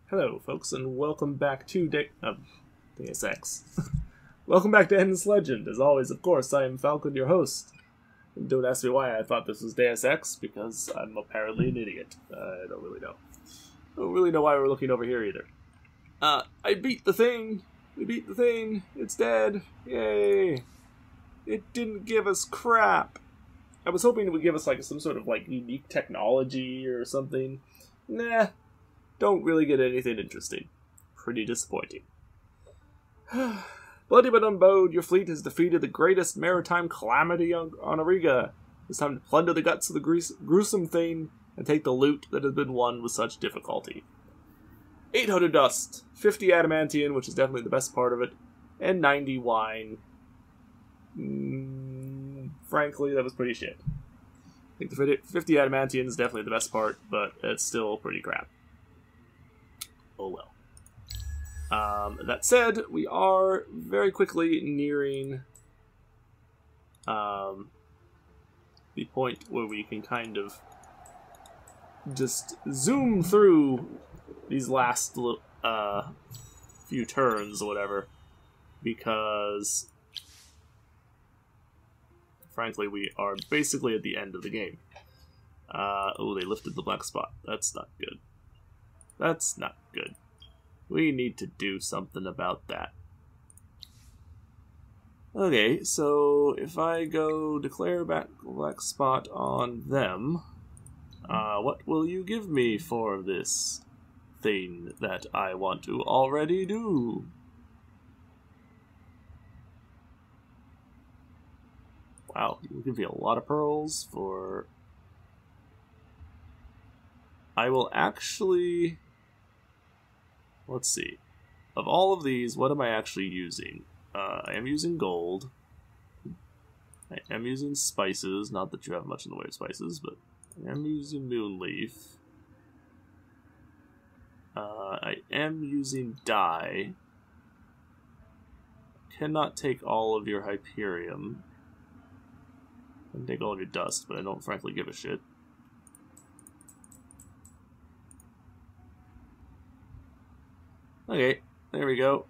Hello, folks, and welcome back to Deus Ex. Welcome back to Endless Legend. As always, of course, I am Falcon, your host. And don't ask me why I thought this was Deus Ex, because I'm apparently an idiot. I don't really know. I don't really know why we're looking over here either. I beat the thing! We beat the thing! It's dead! Yay! It didn't give us crap! I was hoping it would give us some sort of unique technology or something. Nah. Don't really get anything interesting. Pretty disappointing. Bloody but unbowed, your fleet has defeated the greatest maritime calamity on Auriga. It's time to plunder the guts of the gruesome thing and take the loot that has been won with such difficulty. 800 dust, 50 adamantium, which is definitely the best part of it, and 90 wine. Frankly, that was pretty shit. I think the 50 adamantium is definitely the best part, but it's still pretty crap. Oh well. That said, we are very quickly nearing the point where we can kind of just zoom through these last few turns or whatever, because frankly we are basically at the end of the game. Oh, they lifted the black spot. That's not good. That's not good. We need to do something about that. Okay, so if I go declare black spot on them, what will you give me for this thing that I want to already do? Wow, you give me a lot of pearls for... I will actually... Let's see. Of all of these, what am I actually using? I am using gold. I am using spices. Not that you have much in the way of spices, but I am using moonleaf. I am using dye. Cannot take all of your hyperium. I can take all of your dust, but I don't frankly give a shit. Okay, there we go.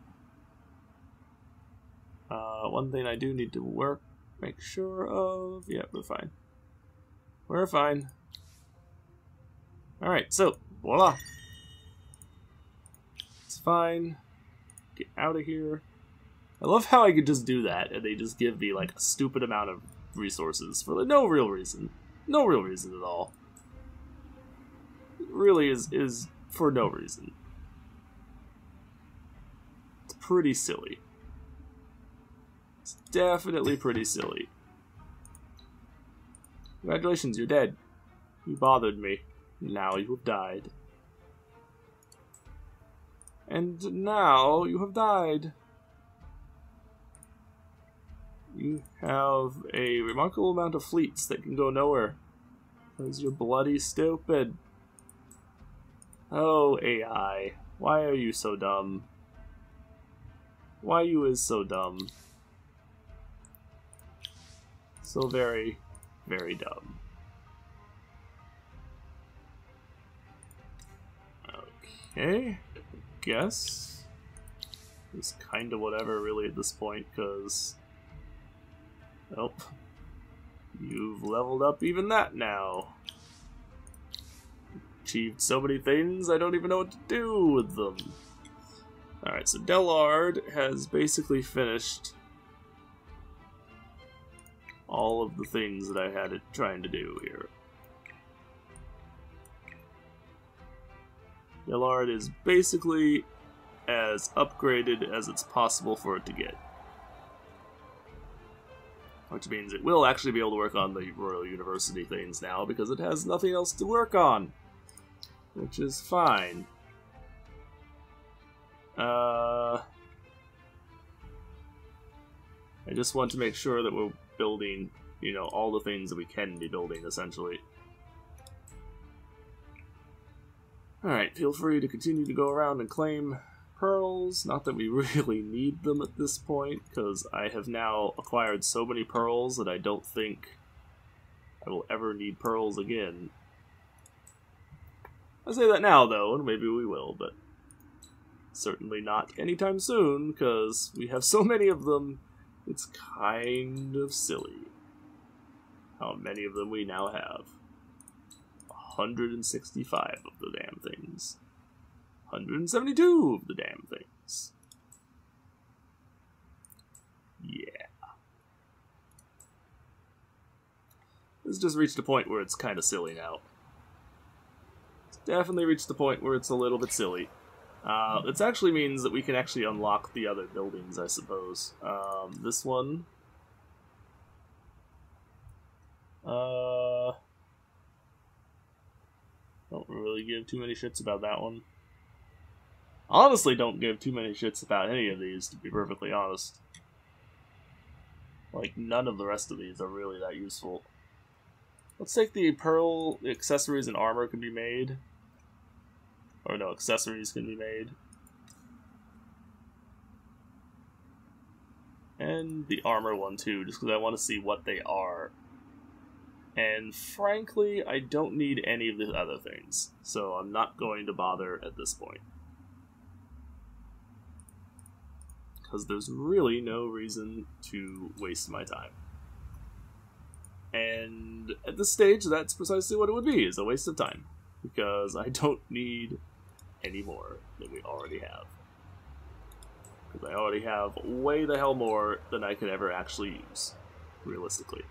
One thing I do need to make sure of... Yeah, we're fine. We're fine. Alright, so, voila. It's fine. Get out of here. I love how I could just do that, and they just give me, a stupid amount of resources for no real reason. No real reason at all. It really is for no reason. Pretty silly. It's definitely pretty silly. Congratulations, you're dead. You bothered me. Now you have died. And now you have died. You have a remarkable amount of fleets that can go nowhere. Because you're bloody stupid. Oh, AI. Why are you so dumb? Why you is so dumb? So very, very dumb. Okay, guess it's kind of whatever really at this point, because nope, you've leveled up even that now. Achieved so many things, I don't even know what to do with them. Alright, so Delard has basically finished all of the things that I had it trying to do here. Delard is basically as upgraded as it's possible for it to get. Which means it will actually be able to work on the Royal University things now, because it has nothing else to work on. Which is fine. I just want to make sure that we're building, all the things that we can be building, essentially. Alright, feel free to continue to go around and claim pearls. Not that we really need them at this point, because I have now acquired so many pearls that I don't think I will ever need pearls again. I say that now, though, and maybe we will, but Certainly not anytime soon, because we have so many of them, it's kind of silly how many of them we now have. 165 of the damn things. 172 of the damn things. Yeah. This just reached a point where it's kind of silly now. It's definitely reached the point where it's a little bit silly. It actually means that we can actually unlock the other buildings, I suppose. This one. Don't really give too many shits about that one. Honestly, don't give too many shits about any of these, to be perfectly honest. Like, none of the rest of these are really that useful. Let's take the pearl accessories and armor can be made. Or no, accessories can be made. And the armor one too, just because I want to see what they are. And frankly, I don't need any of the other things, so I'm not going to bother at this point. Because there's really no reason to waste my time. And at this stage, that's precisely what it would be, is a waste of time. Because I don't need any more than we already have. Because I already have way the hell more than I could ever actually use, realistically.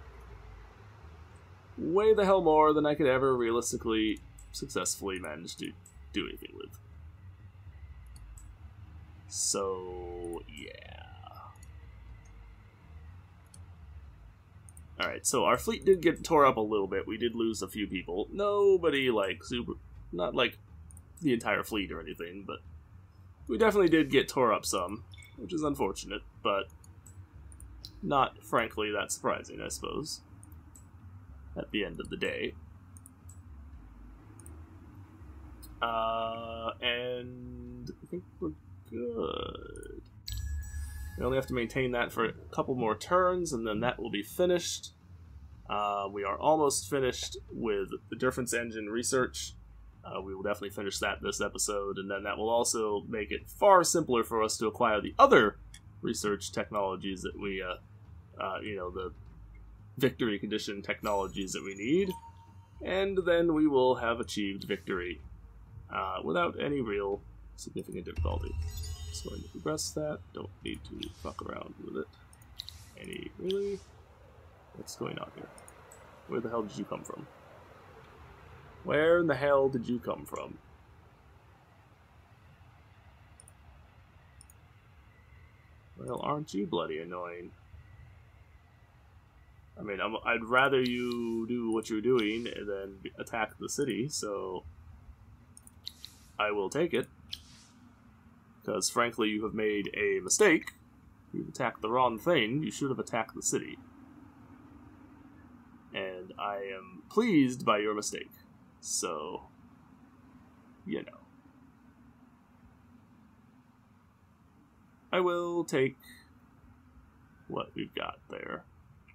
Way the hell more than I could ever realistically, successfully manage to do anything with. So, yeah. Alright, so our fleet did get tore up a little bit. We did lose a few people. Nobody, like, super... Not, like, the entire fleet or anything, but... We definitely did get tore up some, which is unfortunate, but... Not, frankly, that surprising, I suppose. At the end of the day. And I think we're good. We only have to maintain that for a couple more turns, and then that will be finished. We are almost finished with the difference engine research. We will definitely finish that this episode, and then that will also make it far simpler for us to acquire the other research technologies that we, you know, the victory condition technologies that we need, and then we will have achieved victory without any real significant difficulty. Just going to progress that. Don't need to fuck around with it. Really? What's going on here? Where the hell did you come from? Where in the hell did you come from? Well, aren't you bloody annoying? I mean, I'd rather you do what you're doing than attack the city, so I will take it. Because, frankly, you have made a mistake. You've attacked the wrong thing. You should have attacked the city. And I am pleased by your mistake. So, you know. I will take what we've got there.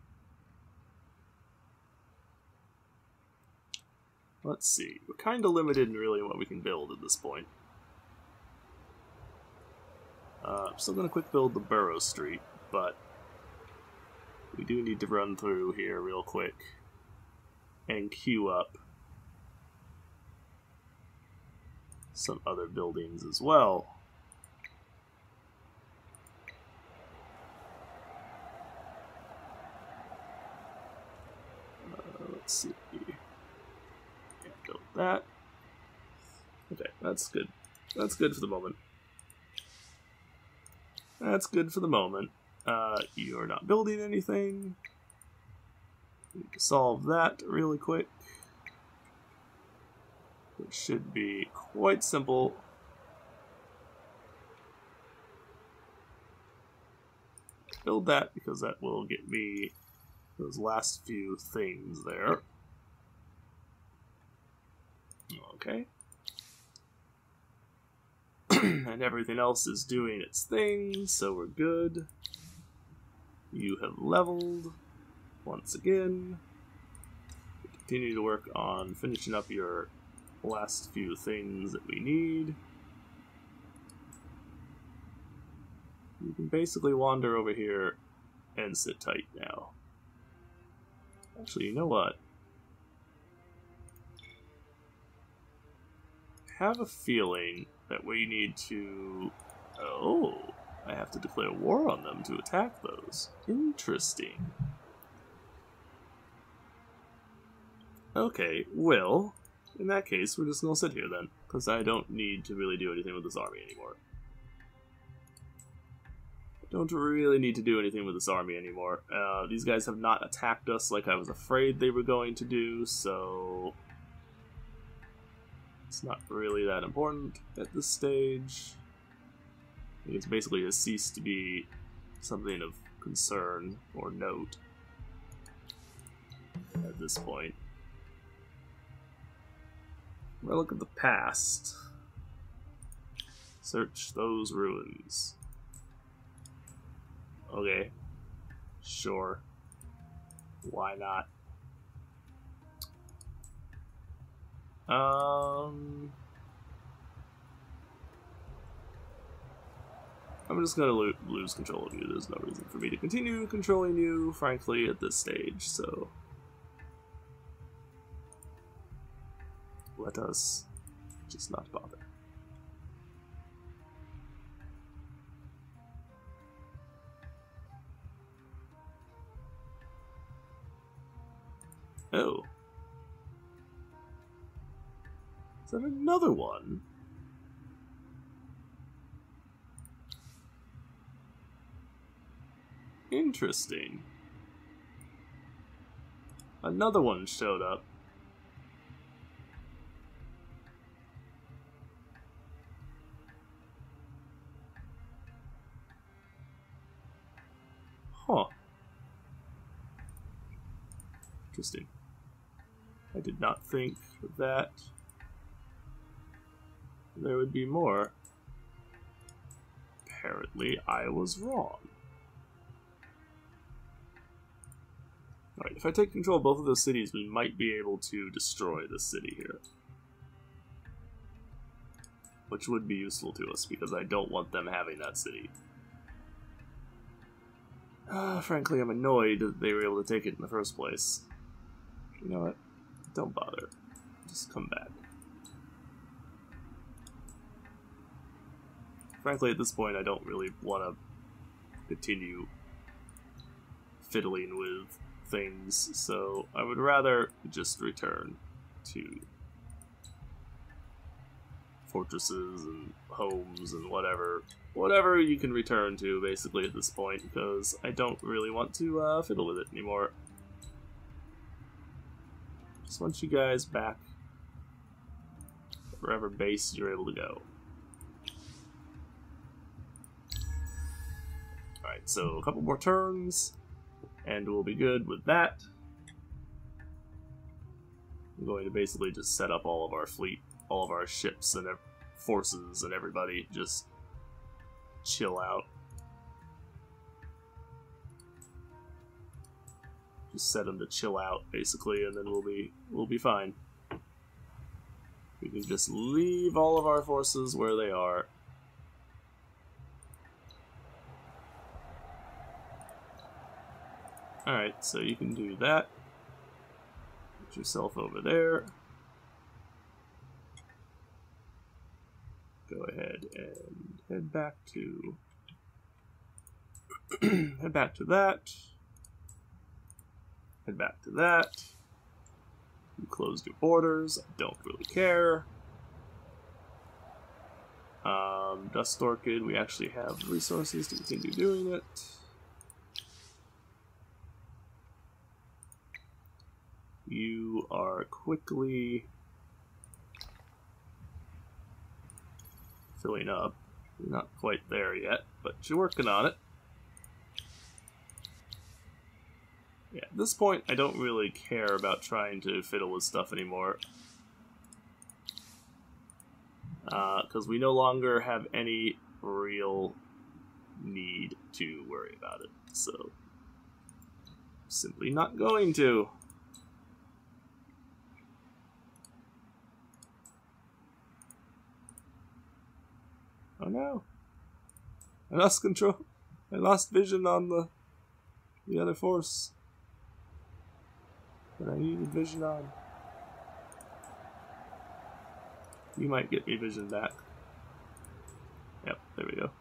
Let's see. We're kind of limited in really what we can build at this point. I'm still going to quick build the Burrow Street, but we do need to run through here real quick and queue up some other buildings as well. Let's see. Build that. Okay, that's good. That's good for the moment. That's good for the moment. You're not building anything. We need to solve that really quick. It should be quite simple. Build that because that will get me those last few things there. Okay. And everything else is doing its thing, so we're good. You have leveled once again. Continue to work on finishing up your last few things that we need. You can basically wander over here and sit tight now. Actually, you know what? I have a feeling that we need to... Oh, I have to declare war on them to attack those. Interesting. Okay, well, in that case, we're just gonna sit here then, because I don't need to really do anything with this army anymore. Don't really need to do anything with this army anymore. These guys have not attacked us like I was afraid they were going to do, so... It's not really that important at this stage. I think it's basically has ceased to be something of concern or note at this point. When I look at the past, search those ruins. Okay, sure. Why not? I'm just gonna lose control of you. There's no reason for me to continue controlling you, frankly, at this stage, so... Let us just not bother. Oh. Is that another one? Interesting. Another one showed up. Huh. Interesting. I did not think that there would be more. Apparently, I was wrong. Alright, if I take control of both of those cities, we might be able to destroy this city here. Which would be useful to us, because I don't want them having that city. Frankly, I'm annoyed that they were able to take it in the first place. You know what? Don't bother. Just come back. Frankly, at this point, I don't really want to continue fiddling with things, so I would rather just return to fortresses and homes and whatever you can return to, basically, at this point, because I don't really want to fiddle with it anymore. Just want you guys back wherever base you're able to go. Alright, so a couple more turns, and we'll be good with that. I'm going to basically just set up all of our fleet, all of our ships and forces and everybody, just chill out. Just set them to chill out, basically, and then we'll be fine. We can just leave all of our forces where they are. Alright, so you can do that. Put yourself over there. Go ahead and head back to head back to that. Head back to that. You closed your borders. I don't really care. Dust Orchid, we actually have resources to continue doing it. You are quickly filling up. You're not quite there yet, but you're working on it. Yeah, at this point, I don't really care about trying to fiddle with stuff anymore. Because we no longer have any real need to worry about it. So, simply not going to. Oh no. I lost control. I lost vision on the other force. But I needed vision on. You might get me vision back. Yep, there we go.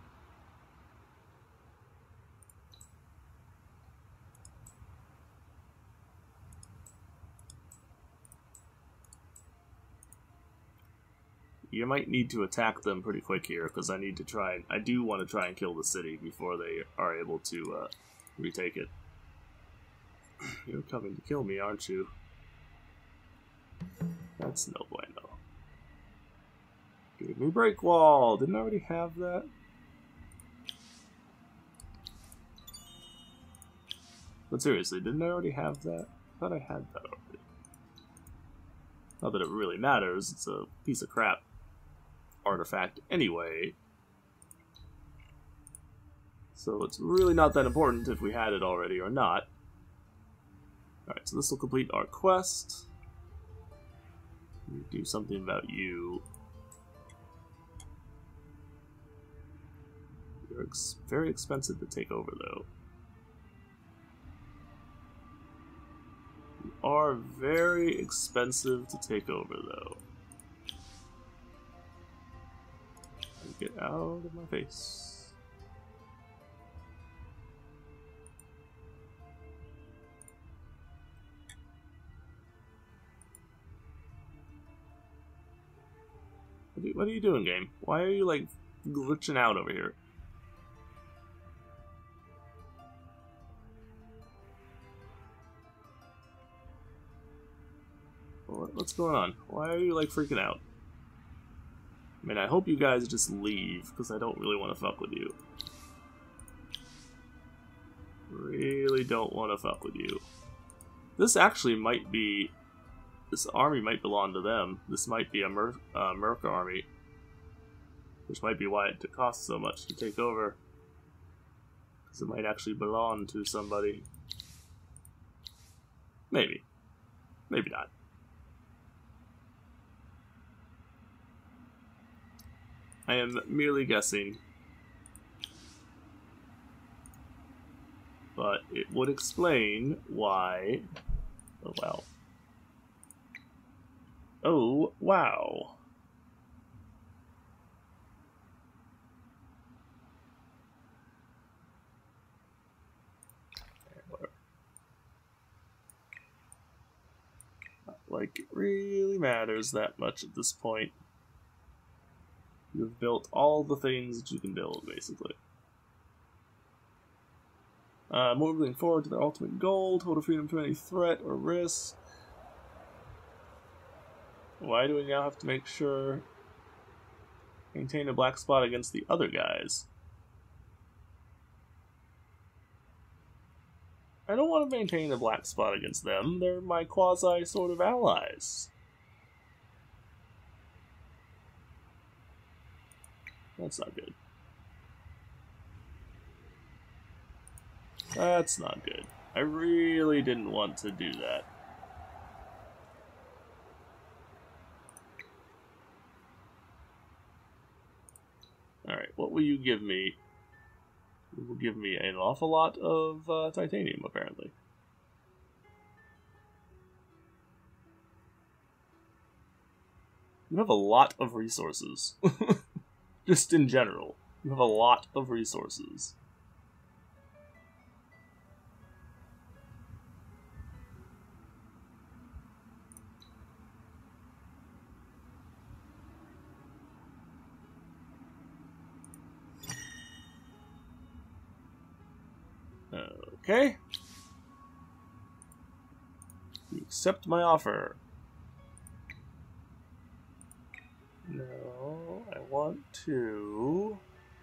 You might need to attack them pretty quick here, because I do want to try and kill the city before they are able to retake it. You're coming to kill me, aren't you? That's no bueno. Give me break wall! Didn't I already have that? But seriously, didn't I already have that? I thought I had that already. Not that it really matters, it's a piece of crap artifact anyway. So it's really not that important if we had it already or not. Alright, so this will complete our quest. Do something about you. You're very expensive to take over, though. You are very expensive to take over, though. Get out of my face. What are you doing, game? Why are you, like, glitching out over here? What's going on? Why are you, like, freaking out? I mean, I hope you guys just leave, because I don't really want to fuck with you. Really don't want to fuck with you. This actually might be... This army might belong to them. This might be a Merc army. Which might be why it costs so much to take over. Because it might actually belong to somebody. Maybe. Maybe not. I am merely guessing. But it would explain why... Oh, wow. Oh, wow. Not like it really matters that much at this point. You've built all the things that you can build, basically. Moving forward to the ultimate goal, total freedom to any threat or risk. Why do we now have to make sure... Maintain a black spot against the other guys? I don't want to maintain a black spot against them. They're my quasi sort of allies. That's not good. That's not good. I really didn't want to do that. Alright, what will you give me? You will give me an awful lot of titanium, apparently. You have a lot of resources. Just in general. You have a lot of resources. Okay. You accept my offer. No, I want to...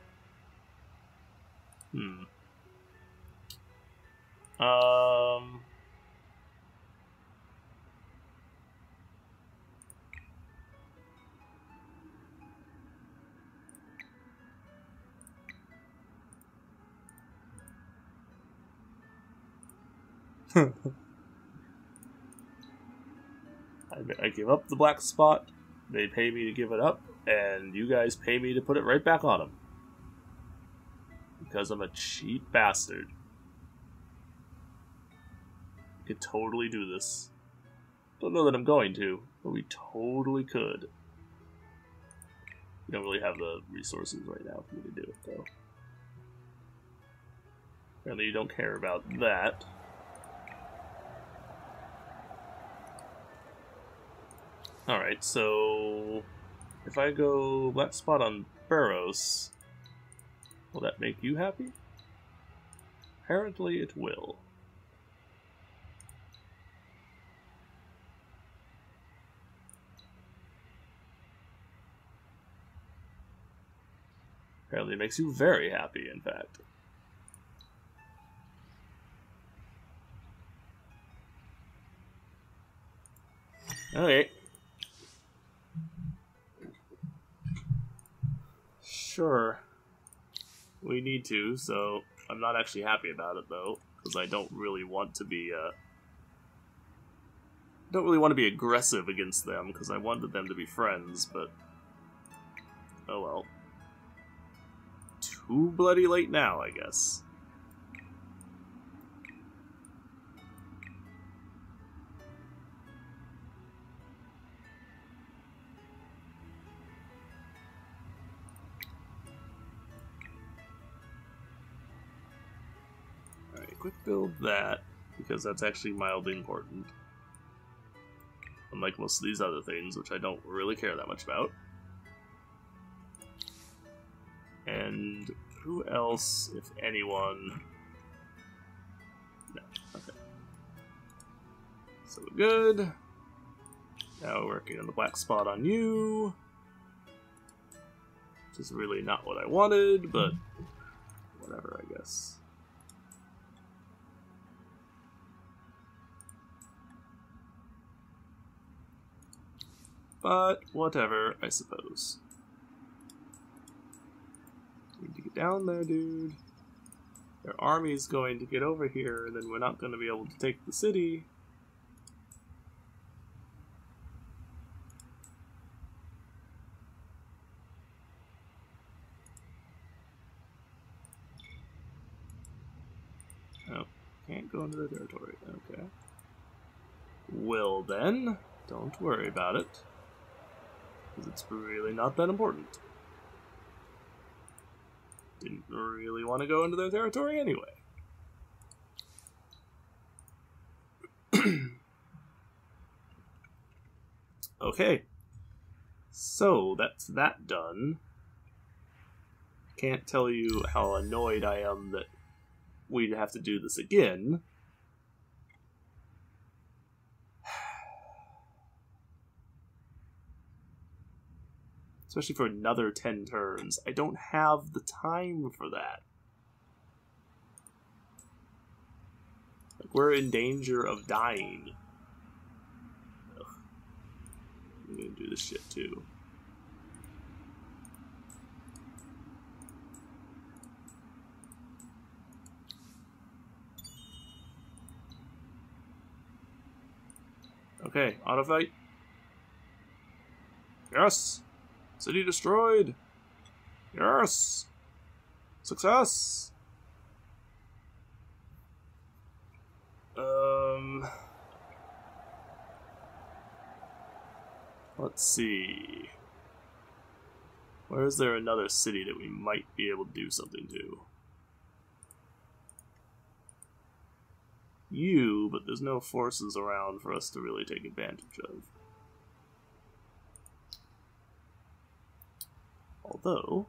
I give up the black spot, they pay me to give it up, and you guys pay me to put it right back on them. because I'm a cheap bastard. I could totally do this. Don't know that I'm going to, but we totally could. We don't really have the resources right now for me to do it, though. Apparently you don't care about that. Alright, so if I go black spot on Burros, will that make you happy? Apparently it will. Apparently it makes you very happy, in fact. Okay. Sure. We need to, so I'm not actually happy about it, though, because I don't really want to be, don't really want to be aggressive against them, because I wanted them to be friends, but oh well. Too bloody late now, I guess. Alright, quick build that, because that's actually mildly important. Unlike most of these other things, which I don't really care that much about. And who else, if anyone? No, okay. So we're good. Now we're working on the black spot on you. Which is really not what I wanted, but whatever, I guess. But whatever, I suppose. Need to get down there, dude. Their army's going to get over here, and then we're not going to be able to take the city. Oh, can't go into their territory. Okay. Well then, don't worry about it. Because it's really not that important. Didn't really want to go into their territory anyway. Okay. So, that's that done. Can't tell you how annoyed I am that we'd have to do this again. Especially for another 10 turns. I don't have the time for that. Like, we're in danger of dying. Ugh. I'm gonna do this shit too. Okay, auto fight. Yes! City destroyed! Yes! Success! Let's see. Where is there another city that we might be able to do something to? You, but there's no forces around for us to really take advantage of. Although,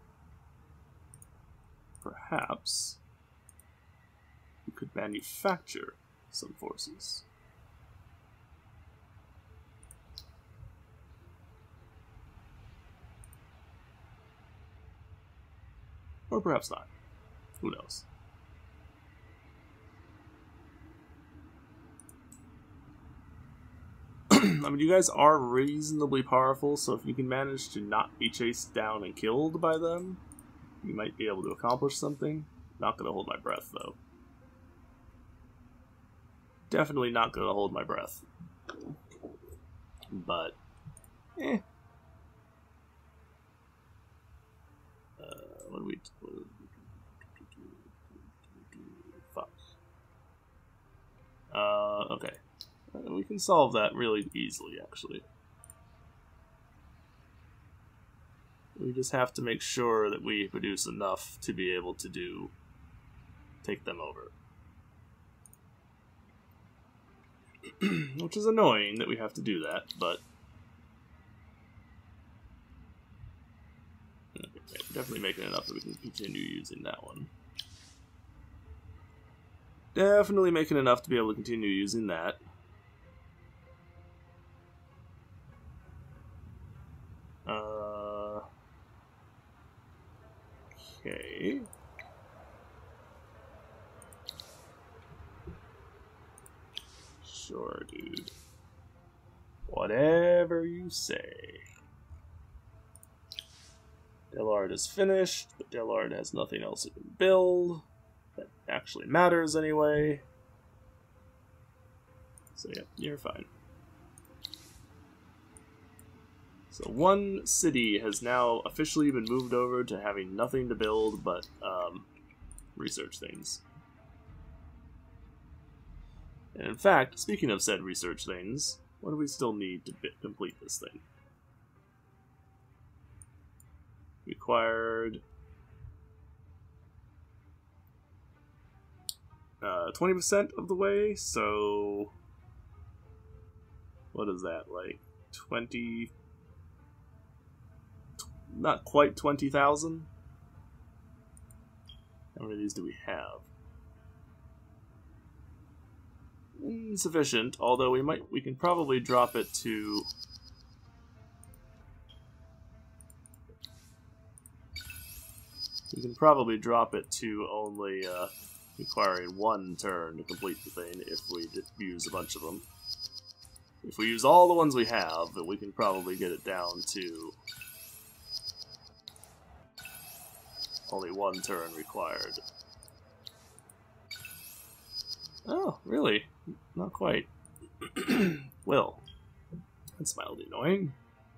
perhaps we could manufacture some forces. Or perhaps not. Who knows? I mean, you guys are reasonably powerful, so if you can manage to not be chased down and killed by them, you might be able to accomplish something. Not gonna hold my breath, though. Definitely not gonna hold my breath. But, eh. What do we... Fuck. Okay. We can solve that really easily, actually. We just have to make sure that we produce enough to be able to take them over. Which is annoying that we have to do that, but okay, definitely making enough that we can continue using that one. Definitely making enough to be able to continue using that. Okay. Sure, dude. Whatever you say. Delard is finished, but Delard has nothing else it can build that actually matters anyway. So yeah, you're fine. So one city has now officially been moved over to having nothing to build but research things. And in fact, speaking of said research things, what do we still need to complete this thing? Required 20% of the way, so what is that, like 20... not quite 20,000? How many of these do we have? Insufficient, although we can probably drop it to only requiring one turn to complete the thing if we use a bunch of them. If we use all the ones we have, then we can probably get it down to only one turn required. Oh, really? Not quite. Well, that's mildly annoying.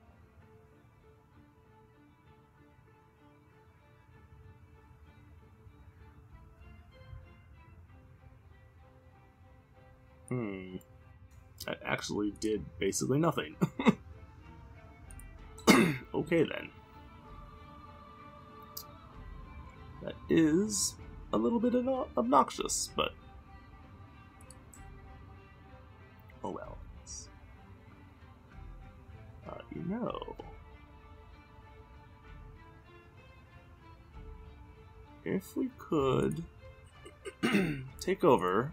That actually did basically nothing. Okay then. That is a little bit obnoxious, but oh well. You know, if we could take over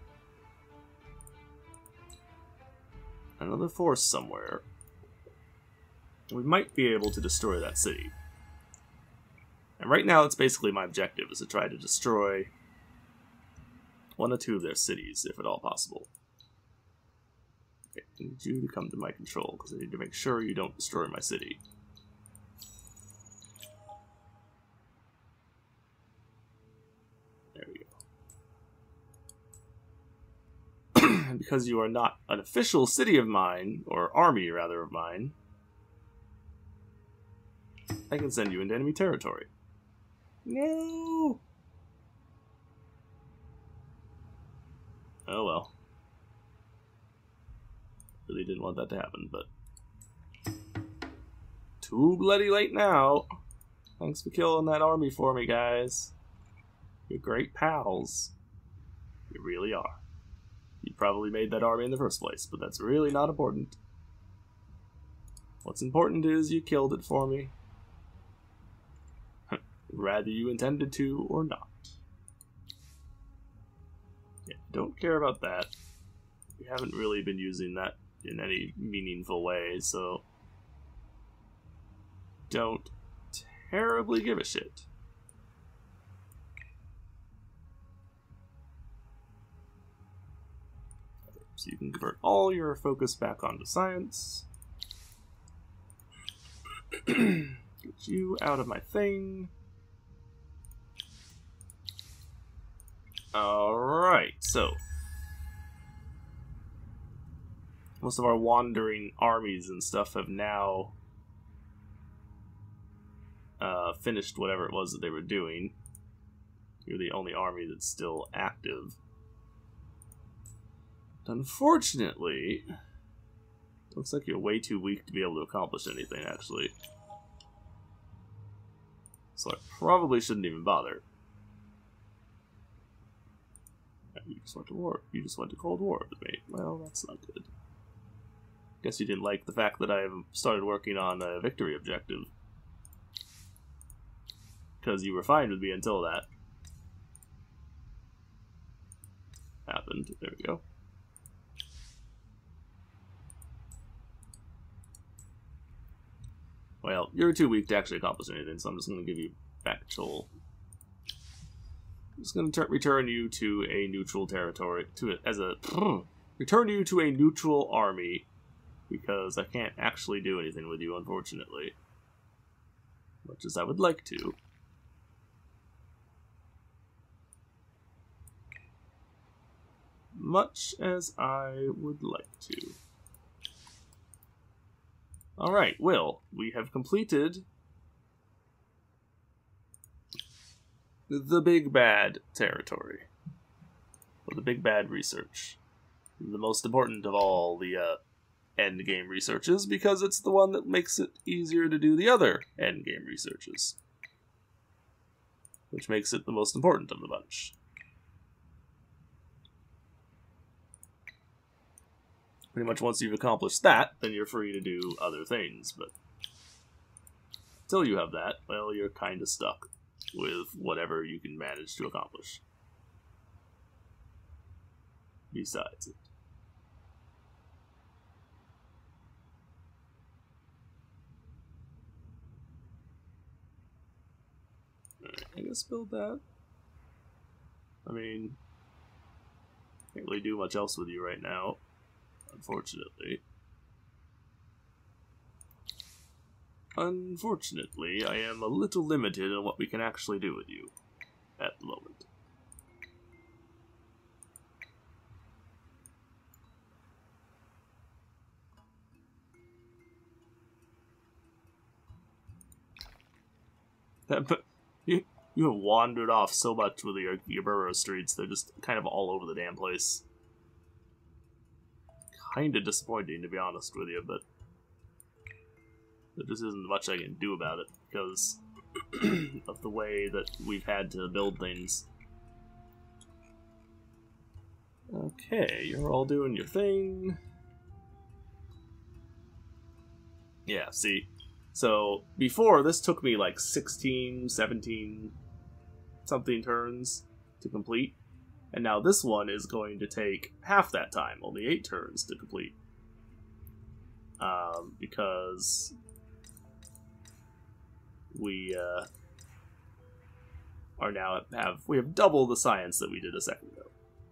another force somewhere, we might be able to destroy that city. And right now, it's basically my objective, is to try to destroy one or two of their cities, if at all possible. Okay, I need you to come to my control, because I need to make sure you don't destroy my city. There we go. And because you are not an official city of mine, or army, rather, of mine, I can send you into enemy territory. No! Oh well. Really didn't want that to happen, but too bloody late now. Thanks for killing that army for me, guys. You're great pals. You really are. You probably made that army in the first place, but that's really not important. What's important is you killed it for me. Rather you intended to or not. Yeah, don't care about that. We haven't really been using that in any meaningful way, so don't terribly give a shit. So you can convert all your focus back onto science. Get you out of my thing. Alright, so most of our wandering armies and stuff have now finished whatever it was that they were doing. You're the only army that's still active. Unfortunately, looks like you're way too weak to be able to accomplish anything, actually. So I probably shouldn't even bother. You just went to war. You just went to Cold War with me. Well, that's not good. Guess you didn't like the fact that I started working on a victory objective. Because you were fine with me until that happened. There we go. Well, you're too weak to actually accomplish anything, so I'm just going to give you back control. I'm just going to return you to a neutral territory, return you to a neutral army, because I can't actually do anything with you, unfortunately. Much as I would like to. Much as I would like to. Alright, Will, we have completed the Big Bad territory. Or the Big Bad research. The most important of all the endgame researches, because it's the one that makes it easier to do the other endgame researches. Which makes it the most important of the bunch. Pretty much once you've accomplished that, then you're free to do other things, but until you have that, well, you're kind of stuck with whatever you can manage to accomplish. Besides it. Alright, I guess build that. I mean, can't really do much else with you right now, unfortunately. Unfortunately, I am a little limited on what we can actually do with you at the moment. But you have wandered off so much with your burrow streets. They're just kind of all over the damn place. Kind of disappointing, to be honest with you, but there just isn't much I can do about it because of the way that we've had to build things. Okay, you're all doing your thing. Yeah, see? So, before, this took me like 16, 17 something turns to complete. And now this one is going to take half that time, only 8 turns to complete. Because we have double the science that we did a second ago.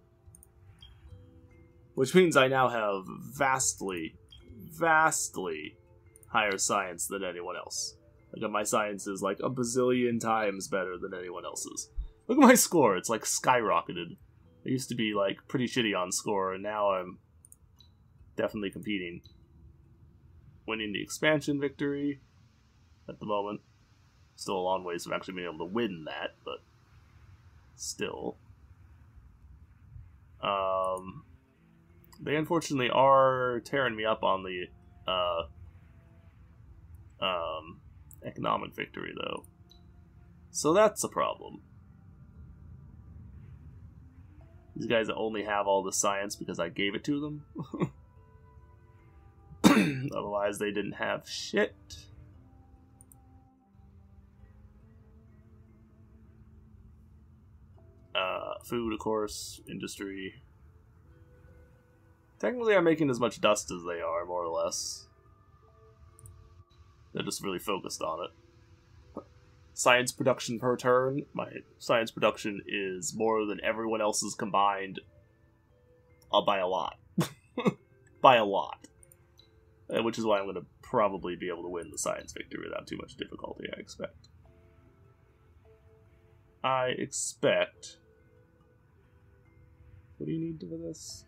Which means I now have vastly higher science than anyone else. Like, my science is like a bazillion times better than anyone else's. Look at my score, it's like skyrocketed. I used to be like pretty shitty on score, and now I'm definitely competing. Winning the expansion victory at the moment. Still a long ways from actually being able to win that, but still. They unfortunately are tearing me up on the economic victory, though. So that's a problem. These guys only have all the science because I gave it to them. Otherwise, they didn't have shit. Food, of course, industry. Technically, I'm making as much dust as they are, more or less. They're just really focused on it. Science production per turn. My science production is more than everyone else's combined by a lot. By a lot. Which is why I'm going to probably be able to win the science victory without too much difficulty, I expect. What do you need for this?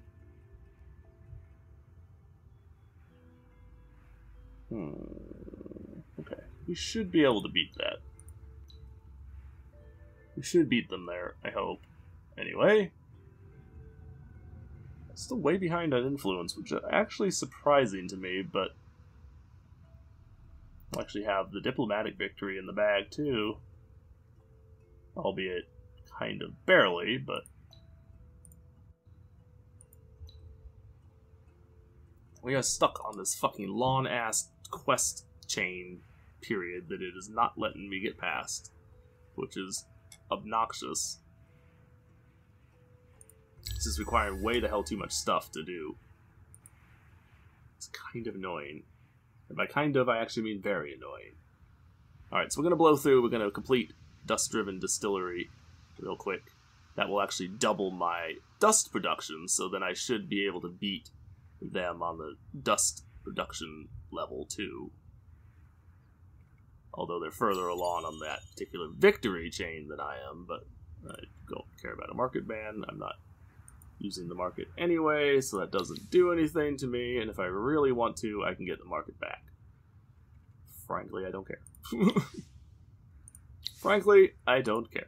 Okay. We should be able to beat that. We should beat them there, I hope. Anyway. Still way behind on influence, which is actually surprising to me, but we'll actually have the diplomatic victory in the bag, too. Albeit kind of barely, but we are stuck on this fucking long-ass quest chain period that it is not letting me get past, which is obnoxious. This is requiring way the hell too much stuff to do. It's kind of annoying. And by kind of, I actually mean very annoying. Alright, so we're going to blow through. We're going to complete Dust-Driven Distillery real quick. That will actually double my dust production, so then I should be able to beat them on the dust production level, too. Although they're further along on that particular victory chain than I am, but I don't care about a market ban. I'm not using the market anyway, so that doesn't do anything to me, and if I really want to, I can get the market back. Frankly, I don't care. Frankly, I don't care.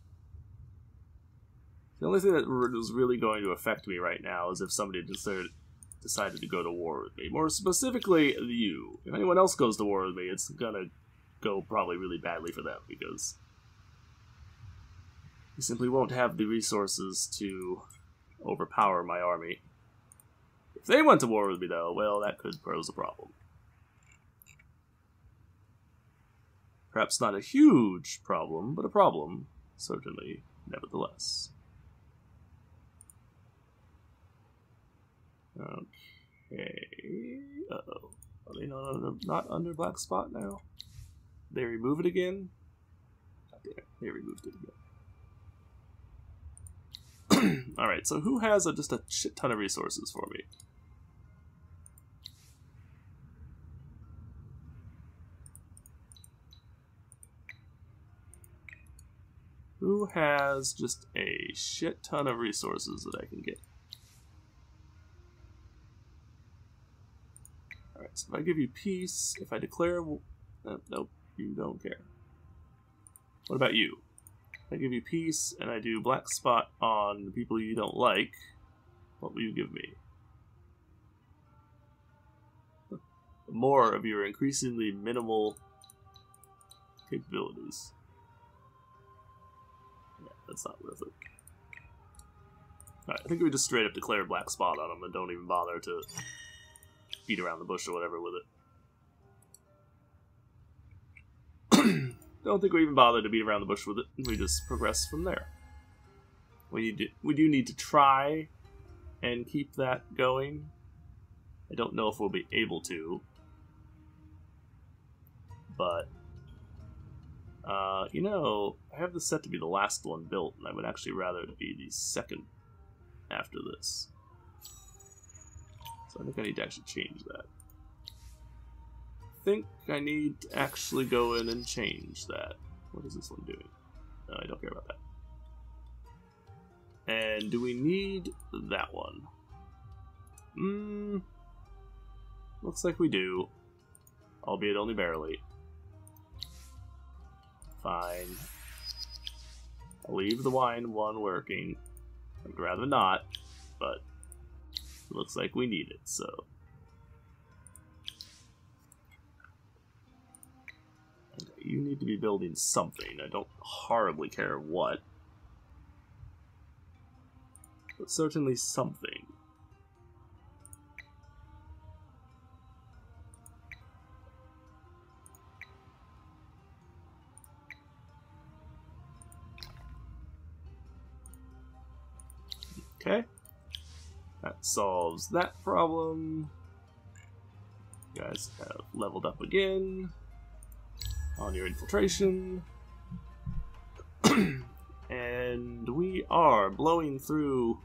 The only thing that is really going to affect me right now is if somebody decided to go to war with me. More specifically, you. If anyone else goes to war with me, it's gonna go probably really badly for them, because you simply won't have the resources to overpower my army. If they went to war with me, though, well, that could pose a problem. Perhaps not a huge problem, but a problem, certainly, nevertheless. Okay. Uh-oh. Are they not under black spot now? They remove it again? God damn it. They removed it again. Alright, so who has just a shit ton of resources for me? Who has just a shit ton of resources that I can get? Alright, so if I give you peace, if I declare... nope, you don't care. What about you? If I give you peace, and I do black spot on the people you don't like, what will you give me? More of your increasingly minimal capabilities. Yeah, that's not worth it. Alright, I think we just straight up declare black spot on them and don't even bother to beat around the bush or whatever with it. Don't think we even bothered to beat around the bush with it. We just progress from there. We do need to try and keep that going. I don't know if we'll be able to. But, you know, I have this set to be the last one built, and I would actually rather it be the second after this. So I think I need to actually change that. I think I need to actually go in and change that. What is this one doing? No, I don't care about that. And do we need that one? Looks like we do. Albeit only barely. Fine. I'll leave the wine one working. I'd rather not, but it looks like we need it, so. You need to be building something. I don't horribly care what. But certainly something. Okay. That solves that problem. You guys have leveled up again on your infiltration. And we are blowing through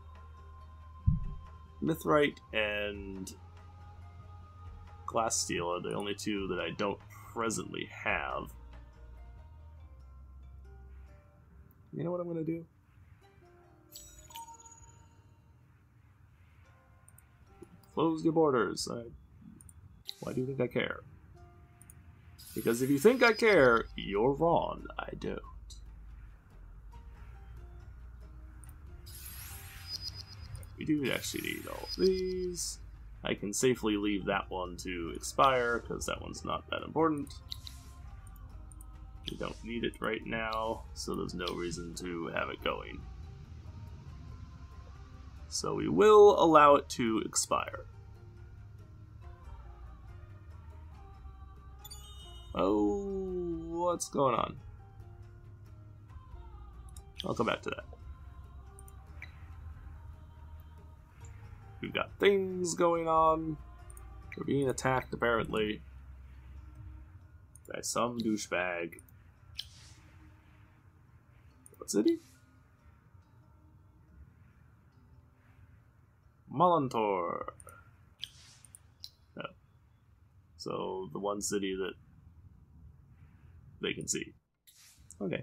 Mithrite and Glass Steel are the only two that I don't presently have. You know what I'm going to do? Close your borders. Why do you think I care? Because if you think I care, you're wrong. I don't. we do actually need all of these. I can safely leave that one to expire, because that one's not that important. We don't need it right now, so there's no reason to have it going. So we will allow it to expire. Oh, what's going on? I'll come back to that. We've got things going on. We're being attacked, apparently, by some douchebag. What city? Malantor. No. So, the one city that they can see. Okay.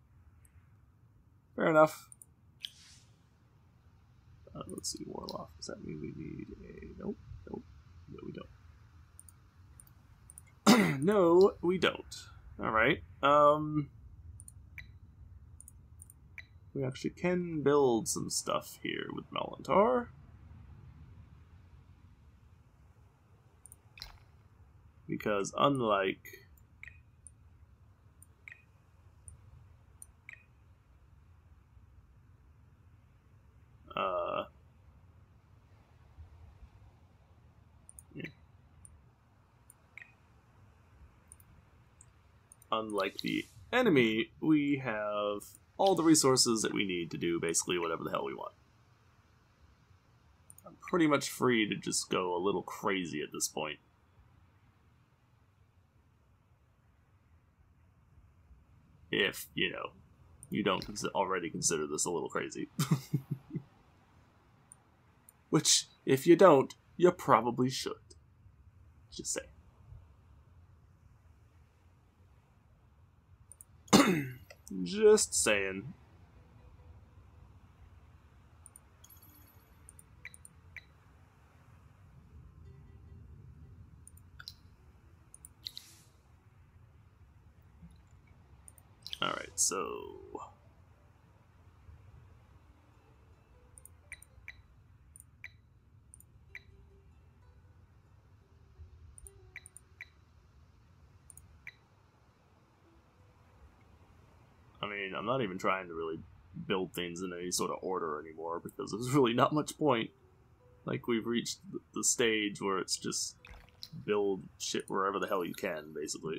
Fair enough. Let's see, Warlock. Does that mean we need a... Nope. Nope. No, we don't. No, we don't. Alright. We actually can build some stuff here with Malantar. Because unlike... yeah. Unlike the enemy, we have all the resources that we need to do basically whatever the hell we want. I'm pretty much free to just go a little crazy at this point. If, you know, you don't already consider this a little crazy. Which, if you don't, you probably should. Just say. Just saying. Alright, so... I mean, I'm not even trying to really build things in any sort of order anymore, because there's really not much point. Like, we've reached the stage where it's just build shit wherever the hell you can, basically.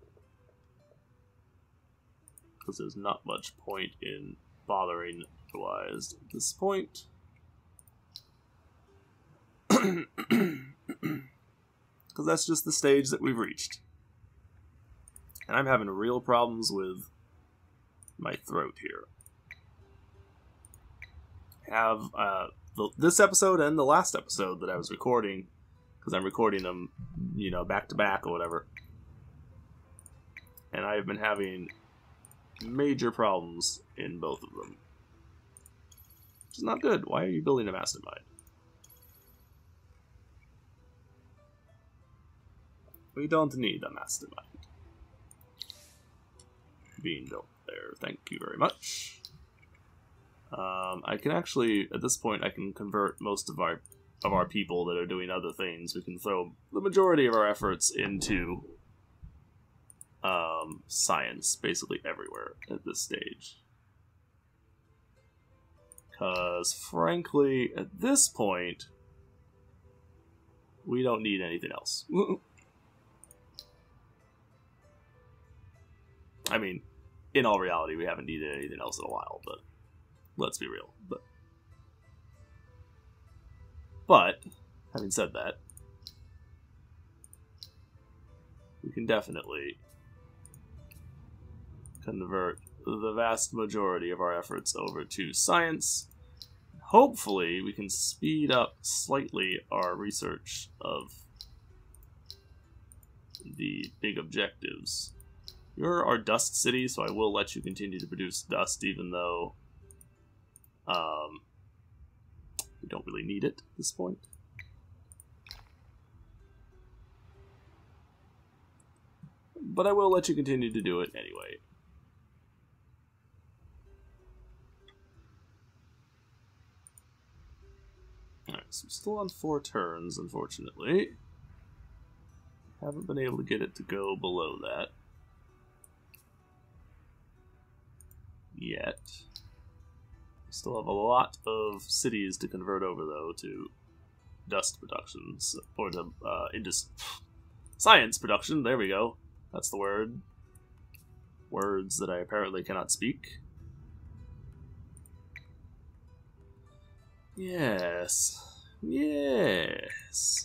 Because there's not much point in bothering otherwise at this point. Because that's just the stage that we've reached. And I'm having real problems with my throat here. I have this episode and the last episode that I was recording, because I'm recording them, you know, back to back or whatever. And I've been having major problems in both of them. Which is not good. Why are you building a mastermind? We don't need a mastermind being built there. Thank you very much. I can actually, at this point, I can convert most of our people that are doing other things. We can throw the majority of our efforts into science, basically everywhere at this stage. Because, frankly, at this point, we don't need anything else. I mean, in all reality, we haven't needed anything else in a while, but let's be real. But having said that, we can definitely convert the vast majority of our efforts over to science. Hopefully, we can speed up slightly our research of the big objectives. You're our dust city, so I will let you continue to produce dust, even though we don't really need it at this point. But I will let you continue to do it anyway. So we're still on 4 turns, unfortunately. Haven't been able to get it to go below that yet. Still have a lot of cities to convert over, though, to dust productions, or to science production. There we go. That's the word. Words that I apparently cannot speak. Yes. Yes.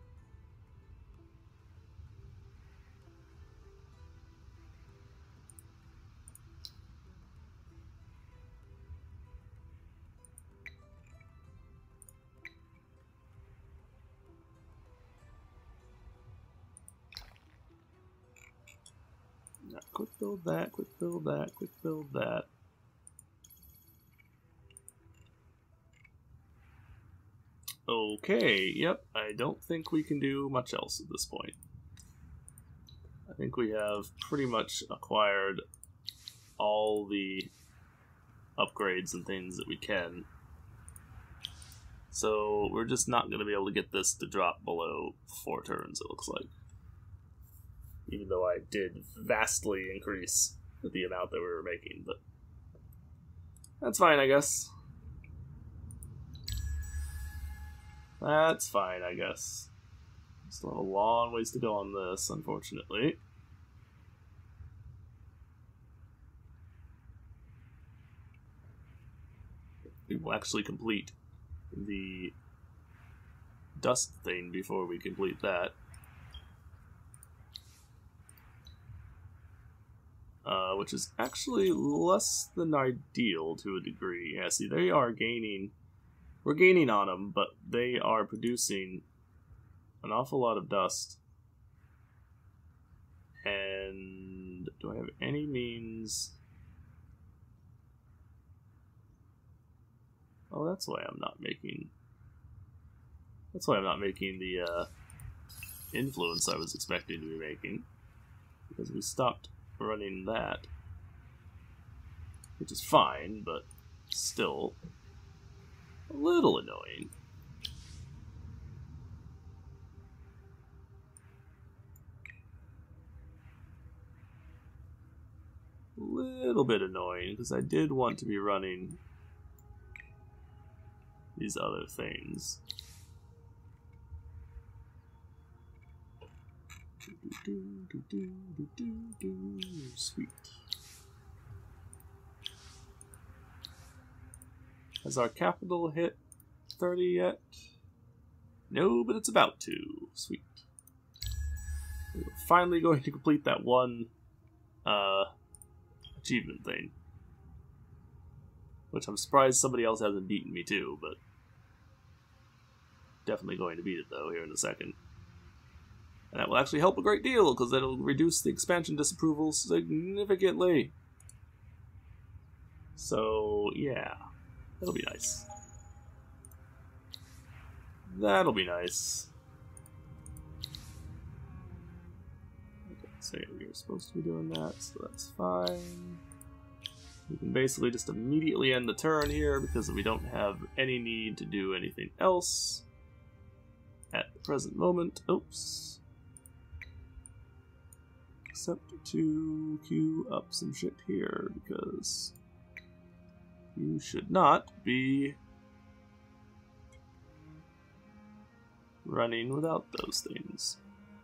Quick build that, quick build that, quick build that. Okay, yep, I don't think we can do much else at this point. I think we have pretty much acquired all the upgrades and things that we can. So we're just not going to be able to get this to drop below 4 turns, it looks like. Even though I did vastly increase the amount that we were making, but that's fine, I guess. That's fine, I guess. Still have a long ways to go on this, unfortunately. We will actually complete the dust thing before we complete that. Which is actually less than ideal to a degree. Yeah, see, they are gaining... We're gaining on them, but they are producing an awful lot of dust. And do I have any means... Oh, that's why I'm not making... That's why I'm not making the influence I was expecting to be making. Because we stopped running that. Which is fine, but still a little annoying. A little bit annoying, because I did want to be running these other things. Sweet. Has our capital hit 30 yet? No, but it's about to. Sweet. We're finally going to complete that one achievement thing. Which I'm surprised somebody else hasn't beaten me to, but definitely going to beat it though here in a second. And that will actually help a great deal, because it'll reduce the expansion disapproval significantly. So, yeah. That'll be nice. That'll be nice. Okay, so yeah, we were supposed to be doing that, so that's fine. We can basically just immediately end the turn here, because we don't have any need to do anything else at the present moment. Oops. Except to queue up some shit here, because you should not be running without those things.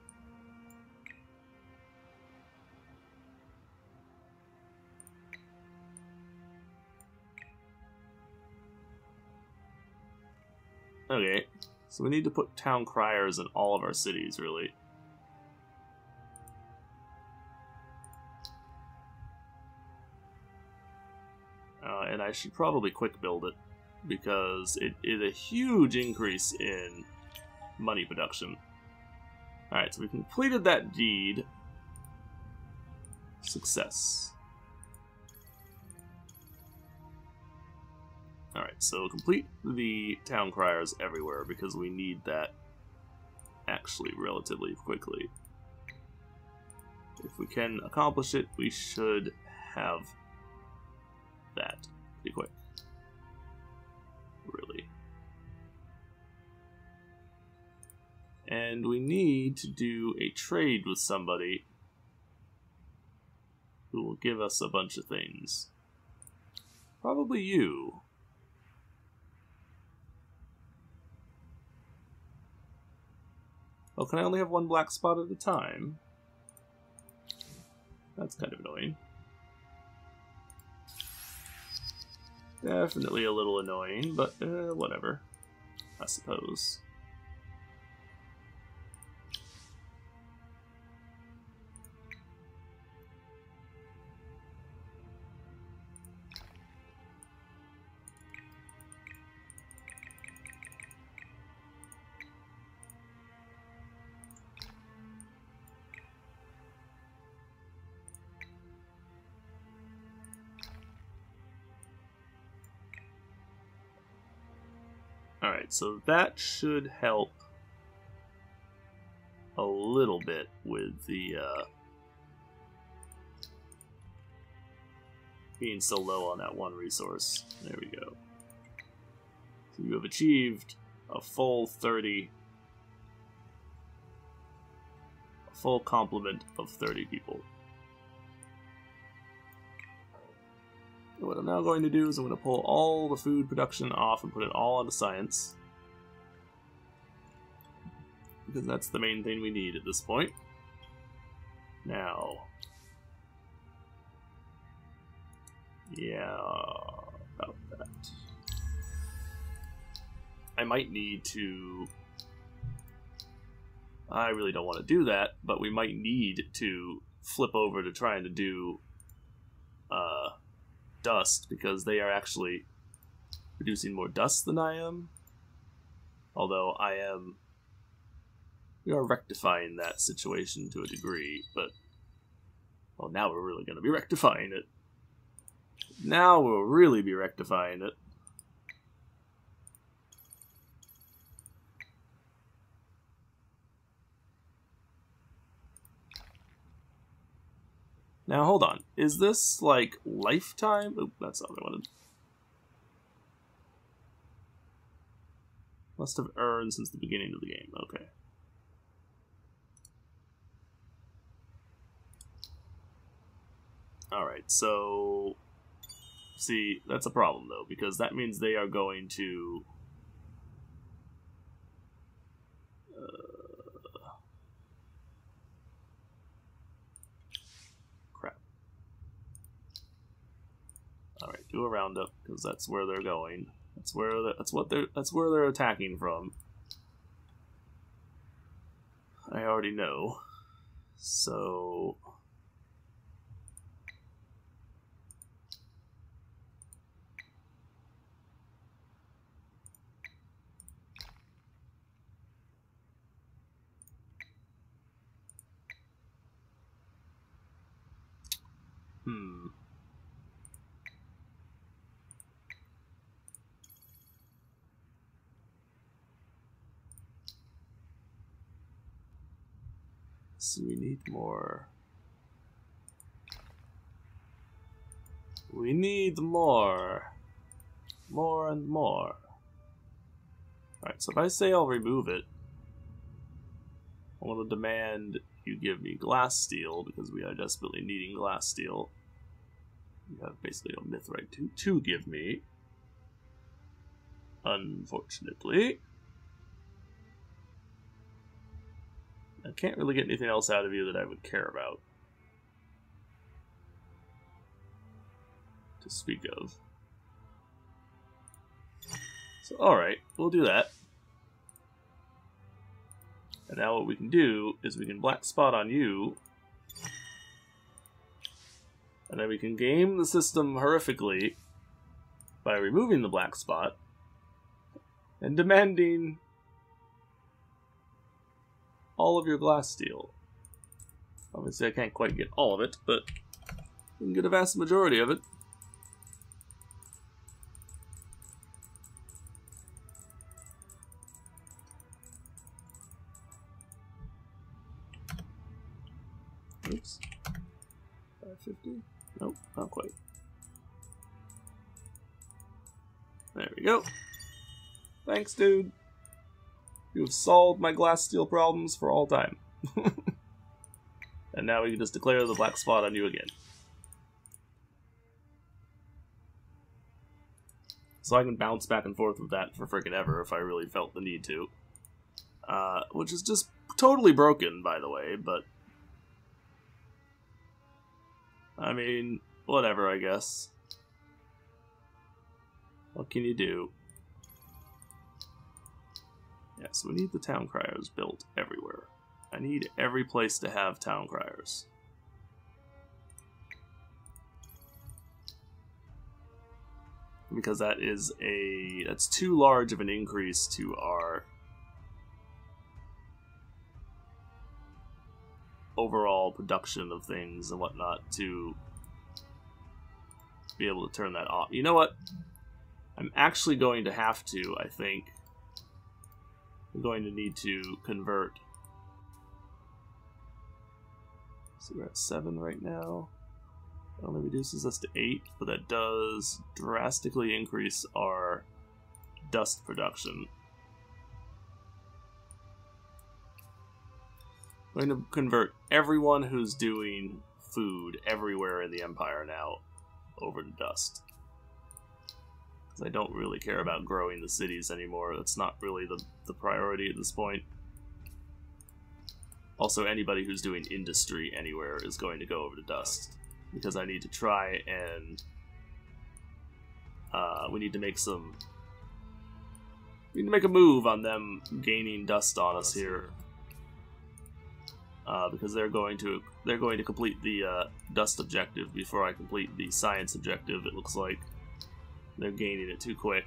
Okay, so we need to put town criers in all of our cities, really. And I should probably quick build it, because it is a huge increase in money production. Alright, so we completed that deed. Success. Alright, so complete the town criers everywhere, because we need that actually relatively quickly. If we can accomplish it, we should have that pretty quick. Really. And we need to do a trade with somebody who will give us a bunch of things. Probably you. Oh, can I only have one black spot at a time? That's kind of annoying. Definitely a little annoying, but whatever, I suppose. Alright, so that should help a little bit with the being so low on that one resource. There we go. So you have achieved a full 30, a full complement of 30 people. What I'm now going to do is I'm going to pull all the food production off and put it all onto science. Because that's the main thing we need at this point. Now. Yeah, about that. I might need to... I really don't want to do that, but we might need to flip over to trying to do dust, because they are actually producing more dust than I am. Although we are rectifying that situation to a degree, but well, now we're really going to be rectifying it. Now we'll really be rectifying it. Now, hold on. Is this, like, lifetime? Oop, that's not what I wanted. Must have earned since the beginning of the game. Okay. Alright, so... See, that's a problem, though, because that means they are going to... Alright, do a roundup, because that's where they're going. That's where they're attacking from. I already know. So So we need more. We need more. More and more. Alright, so if I say I'll remove it, I want to demand you give me glass steel, because we are desperately needing glass steel. You have basically no mithrite to give me. Unfortunately. I can't really get anything else out of you that I would care about. To speak of. So, alright, we'll do that. And now what we can do is we can black spot on you. And then we can game the system horrifically by removing the black spot and demanding all of your glass steel. Obviously I can't quite get all of it, but we can get a vast majority of it. Oops. 550? Nope, not quite. There we go. Thanks, dude. You have solved my glass steel problems for all time. And now we can just declare the black spot on you again. So I can bounce back and forth with that for frickin' ever if I really felt the need to. Which is just totally broken, by the way, but... I mean, whatever, I guess. What can you do? Yes, we need the town criers built everywhere. I need every place to have town criers. Because that's too large of an increase to our overall production of things and whatnot to be able to turn that off. You know what? I'm actually going to have to, I think. I'm going to need to convert. So we're at 7 right now. It only reduces us to 8, but that does drastically increase our dust production. I'm going to convert everyone who's doing food everywhere in the Empire now over to dust. Because I don't really care about growing the cities anymore. That's not really the priority at this point. Also, anybody who's doing industry anywhere is going to go over to dust. Because I need to try and... we need to make some... We need to make a move on them gaining dust on us here. Because they're going to complete the dust objective before I complete the science objective, it looks like. They're gaining it too quick.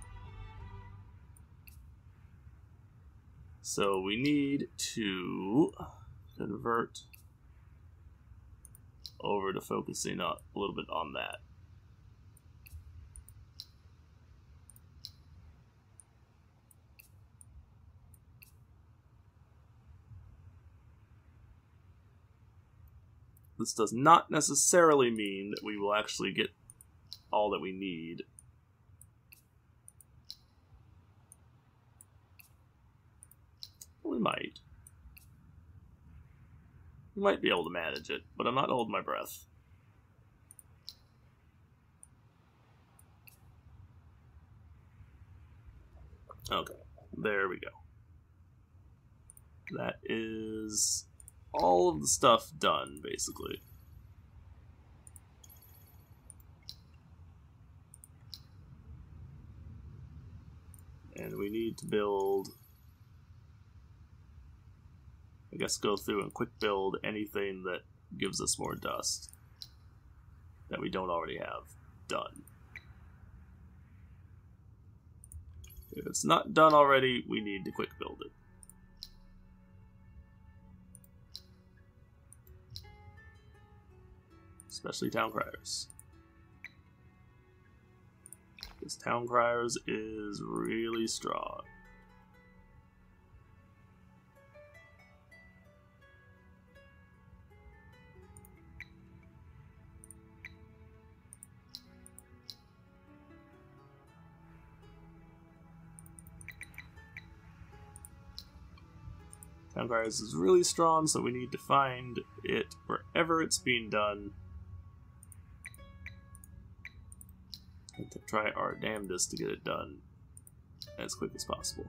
So we need to convert over to focusing a little bit on that. This does not necessarily mean that we will actually get all that we need. We might. We might be able to manage it, but I'm not holding my breath. Okay, there we go. That is all of the stuff done, basically. And we need to build... I guess go through and quick build anything that gives us more dust that we don't already have done. If it's not done already, we need to quick build it. Especially town criers. Because town criers is really strong. Town criers is really strong, so we need to find it wherever it's being done. And to try our damnedest to get it done as quick as possible.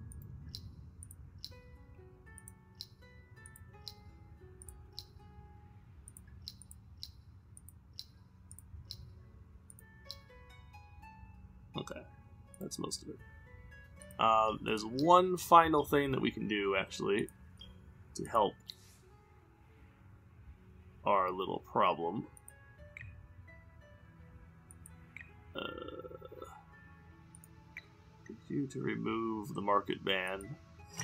Okay, that's most of it. There's one final thing that we can do, actually, to help our little problem. Get you to remove the market ban.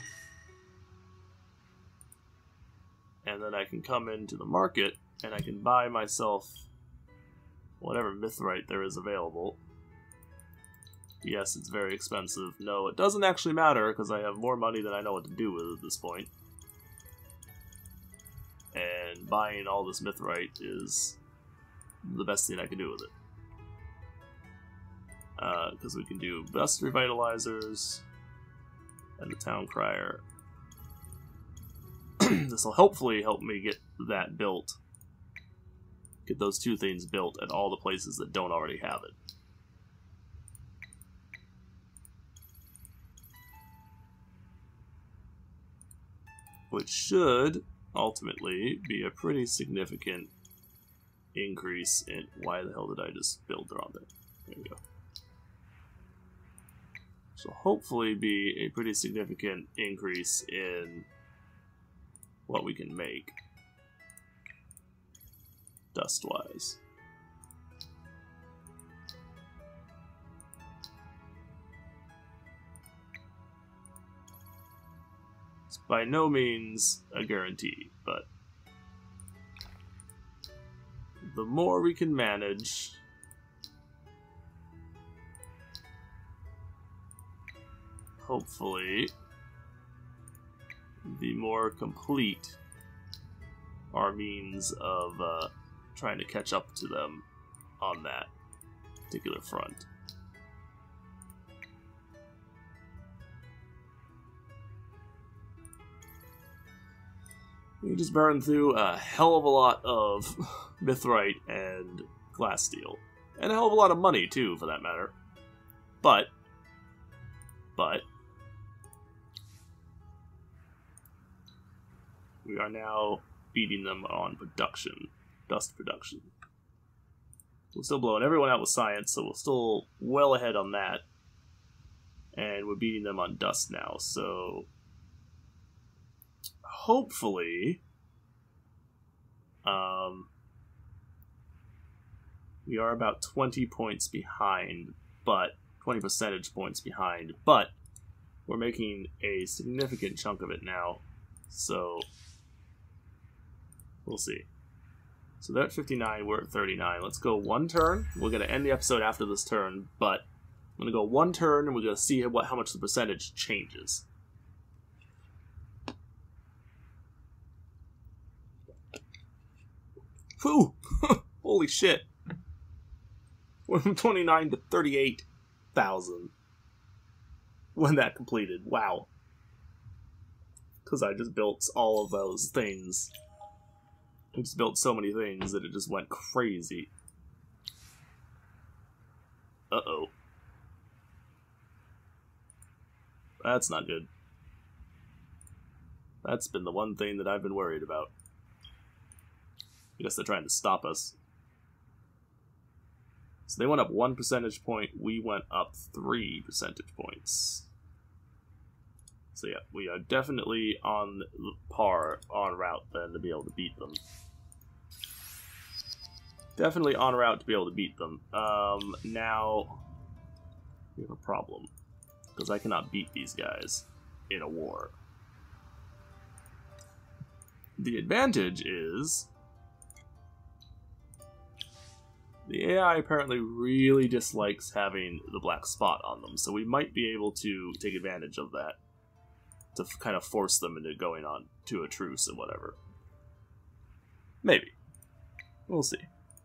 And then I can come into the market, and I can buy myself whatever mithrite there is available. Yes, it's very expensive. No, it doesn't actually matter, because I have more money than I know what to do with at this point. And buying all this mithrite is the best thing I can do with it. Because we can do best revitalizers, and the town crier. This will hopefully help me get that built. Get those two things built at all the places that don't already have it. Which should ultimately be a pretty significant increase in... Why the hell did I just build around there? There we go. So hopefully be a pretty significant increase in what we can make dust-wise. It's by no means a guarantee, but the more we can manage, hopefully, the more complete our means of trying to catch up to them on that particular front. We just burned through a hell of a lot of mithrite and glass steel. And a hell of a lot of money, too, for that matter. But... we are now beating them on production. Dust production. We're still blowing everyone out with science, so we're still well ahead on that. And we're beating them on dust now, so... hopefully... we are about 20 points behind, but... 20 percentage points behind, but... we're making a significant chunk of it now, so... we'll see. So they're at 59, we're at 39. Let's go one turn. We're going to end the episode after this turn, but I'm going to go one turn and we're going to see how much the percentage changes. Whew! Holy shit. Went from 29 to 38,000 when that completed. Wow. Because I just built all of those things. I just built so many things that it just went crazy. Uh-oh. That's not good. That's been the one thing that I've been worried about. I guess they're trying to stop us. So they went up 1 percentage point, we went up 3 percentage points. So yeah, we are definitely on route then to be able to beat them. Definitely en route to be able to beat them. Now we have a problem because I cannot beat these guys in a war. The advantage is the AI apparently really dislikes having the black spot on them, so we might be able to take advantage of that to kind of force them into going on to a truce and whatever. Maybe. We'll see.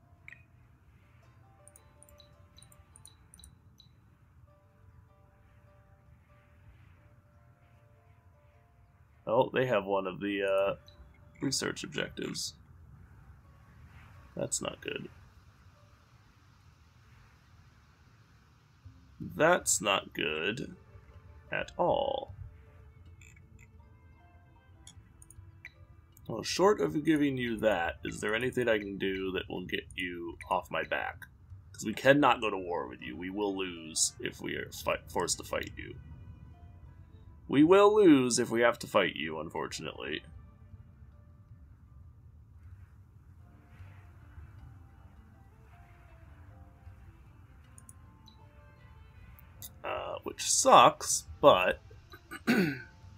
Oh, they have one of the research objectives. That's not good. That's not good at all. Well, short of giving you that, is there anything I can do that will get you off my back? Because we cannot go to war with you. We will lose if we are forced to fight you. We will lose if we have to fight you, unfortunately. Which sucks, but I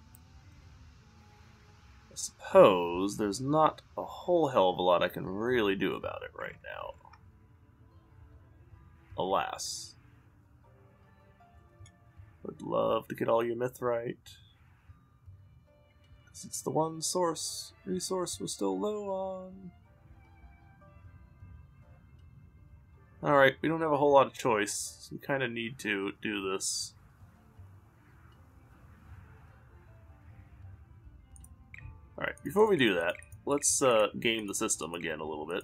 suppose there's not a whole hell of a lot I can really do about it right now. Alas. Would love to get all your mithrite. Because it's the one resource we're still low on. Alright, we don't have a whole lot of choice, so we kind of need to do this. Alright, before we do that, let's game the system again a little bit.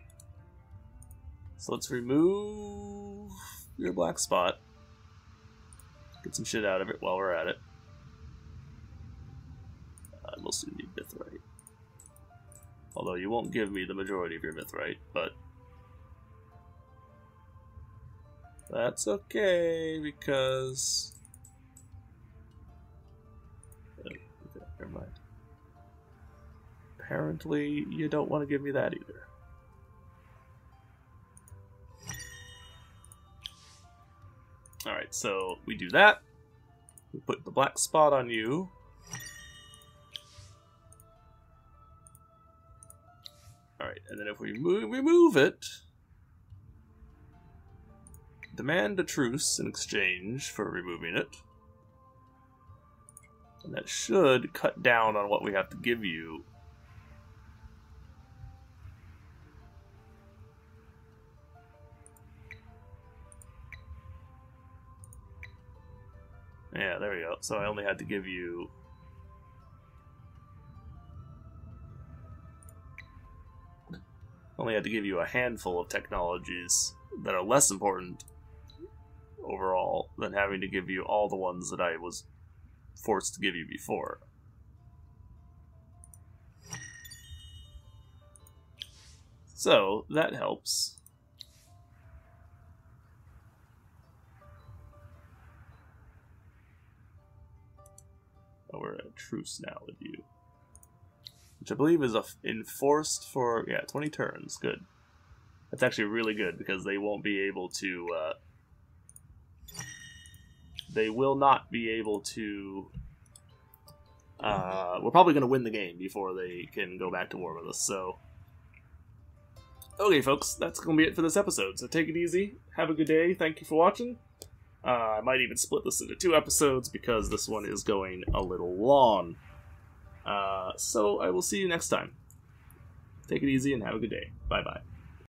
So let's remove your black spot. Get some shit out of it while we're at it. I mostly need mithrite. Although you won't give me the majority of your mithrite, but that's okay because okay, never mind. Apparently, you don't want to give me that either. Alright, so we do that. We put the black spot on you. Alright, and then if we remove it, demand a truce in exchange for removing it. And that should cut down on what we have to give you. Yeah, there we go. So I only had to give you... a handful of technologies that are less important overall than having to give you all the ones that I was forced to give you before. So, that helps. Oh, we're at a truce now with you. Which I believe is enforced for, yeah, 20 turns. Good. That's actually really good because they won't be able to, they will not be able to, we're probably going to win the game before they can go back to war with us, so. Okay, folks, that's going to be it for this episode, so take it easy, have a good day, thank you for watching. I might even split this into 2 episodes because this one is going a little long. So I will see you next time. Take it easy and have a good day. Bye-bye.